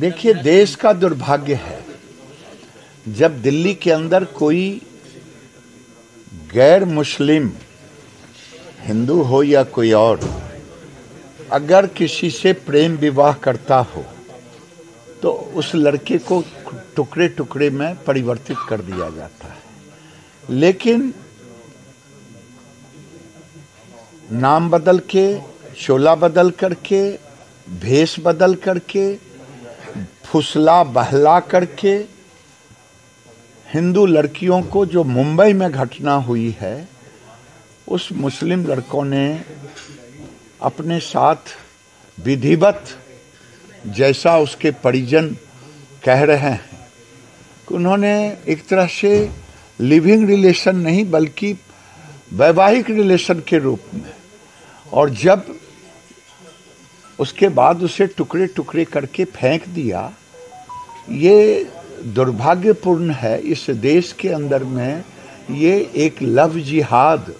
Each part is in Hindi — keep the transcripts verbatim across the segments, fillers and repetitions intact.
देखिए, देश का दुर्भाग्य है जब दिल्ली के अंदर कोई गैर मुस्लिम, हिंदू हो या कोई और, अगर किसी से प्रेम विवाह करता हो तो उस लड़के को टुकड़े टुकड़े में परिवर्तित कर दिया जाता है। लेकिन नाम बदल के, शोला बदल करके, भेष बदल करके, फुसला बहला करके हिंदू लड़कियों को, जो मुंबई में घटना हुई है, उस मुस्लिम लड़कों ने अपने साथ विधिवत, जैसा उसके परिजन कह रहे हैं कि उन्होंने एक तरह से लिविंग रिलेशन नहीं बल्कि वैवाहिक रिलेशन के रूप में, और जब उसके बाद उसे टुकड़े टुकड़े करके फेंक दिया, ये दुर्भाग्यपूर्ण है। इस देश के अंदर में ये एक लव जिहाद,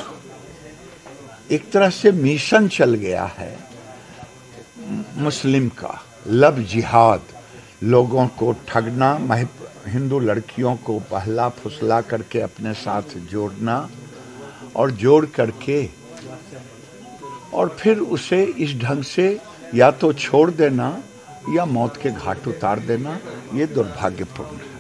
एक तरह से मिशन चल गया है मुस्लिम का, लव जिहाद, लोगों को ठगना, हिंदू लड़कियों को बहला फुसला करके अपने साथ जोड़ना और जोड़ करके और फिर उसे इस ढंग से या तो छोड़ देना या मौत के घाट उतार देना, ये दुर्भाग्यपूर्ण है।